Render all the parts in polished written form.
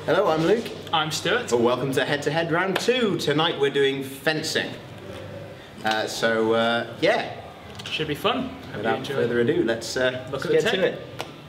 Hello, I'm Luke. I'm Stewart. Well, welcome to Head to Head Round 2. Tonight we're doing fencing. Yeah. Should be fun. Without further ado, let's get to it.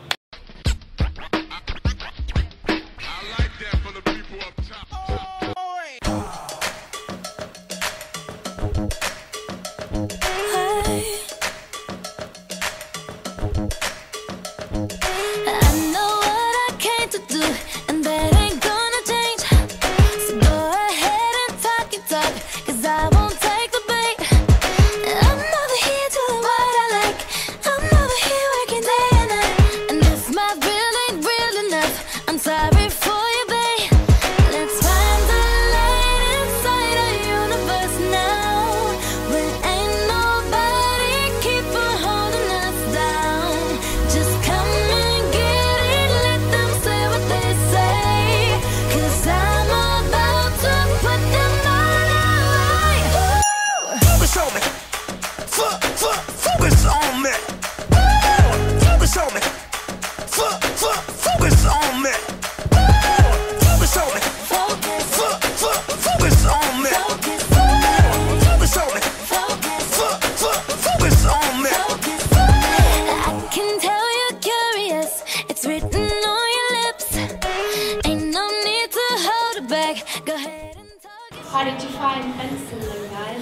How did you find fencing then, guys?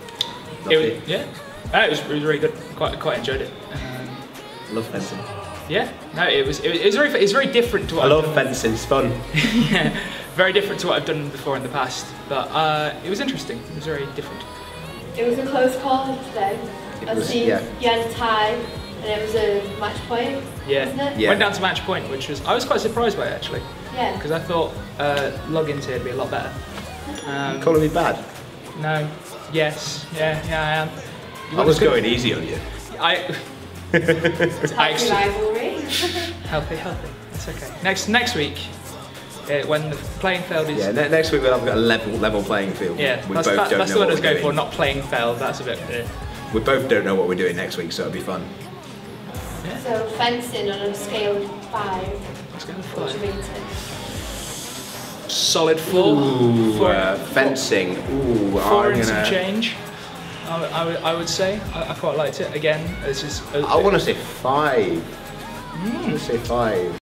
It was really good. Quite enjoyed it. Love fencing. Yeah, no, it was very different to what I love fencing. It's fun. Yeah, very different to what I've done before in the past. But it was interesting. It was very different. It was a close call today. You had a tie, and it was a match point. Yeah, wasn't it? Yeah. Went down to match point, which was I was quite surprised by it, actually. Yeah. Because I thought logins here would be a lot better. Calling me bad? No. Yes. Yeah, I am. I was going easy on you. Healthy rivalry. Healthy. It's okay. Next week, when the playing field is... Yeah, next week we'll have a level playing field. Yeah, that's the word I was going for, not playing field. That's a bit... We both don't know what we're doing next week, so it'll be fun. Yeah. So fencing on a scale of 5. Let's go with 5. What do you rate it? Solid 4. Ooh, fencing. Ooh, 4 and some change. I would say. I quite liked it. Again, this is. I want to say 5. I want to say 5.